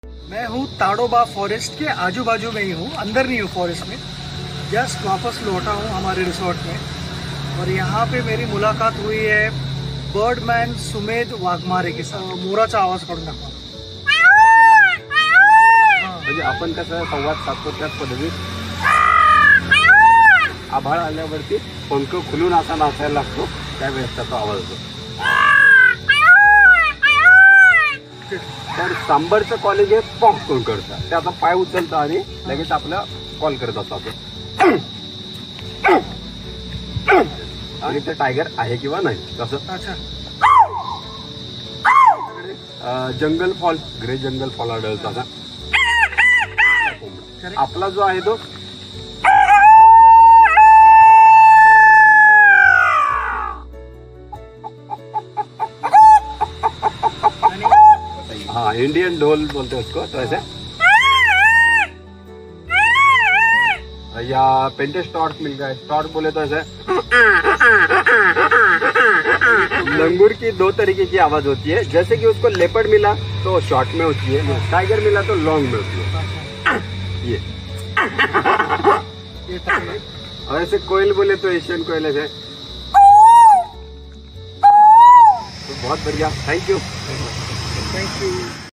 मैं हूँ ताड़ोबा फॉरेस्ट के आजू बाजू में ही हूँ, अंदर नहीं हूँ फॉरेस्ट में। जस्ट वापस लौटा हूँ हमारे रिसोर्ट में और यहाँ पे मेरी मुलाकात हुई है बर्डमॅन सुमेध वाघमारे के साथ। मोराचा आवाज काढून दाखवा। म्हणजे आपण कसं संवाद साधतो त्याच पद्धतीत आभाळ आल्यावरती पंख खुलून असा नाचायला लागतो, त्यावेळेस त्याचा आवाज होतो। तर सांबरचं कॉलेज हे पॉक करून करतात, ते आता पाय उचलतं आणि लगेच आपला कॉल करत असतात आणि ते टायगर आहे किंवा नाही तसं। अच्छा, jungle fowl, grey jungle fowl आढळतो आता। आपला जो आहे तो हाँ इंडियन ढोल बोलते हैं उसको, तो ऐसे। या पेंटे स्टॉर्ट मिल गए, स्टॉर्ट बोले तो ऐसे। लंगूर की दो तरीके की आवाज होती है, जैसे कि उसको लेपर्ड मिला तो शॉर्ट में होती है, टाइगर मिला तो लॉन्ग में होती है। ये और ऐसे कोयल बोले तो एशियन कोयल ऐसे। तो बहुत बढ़िया, थैंक यू।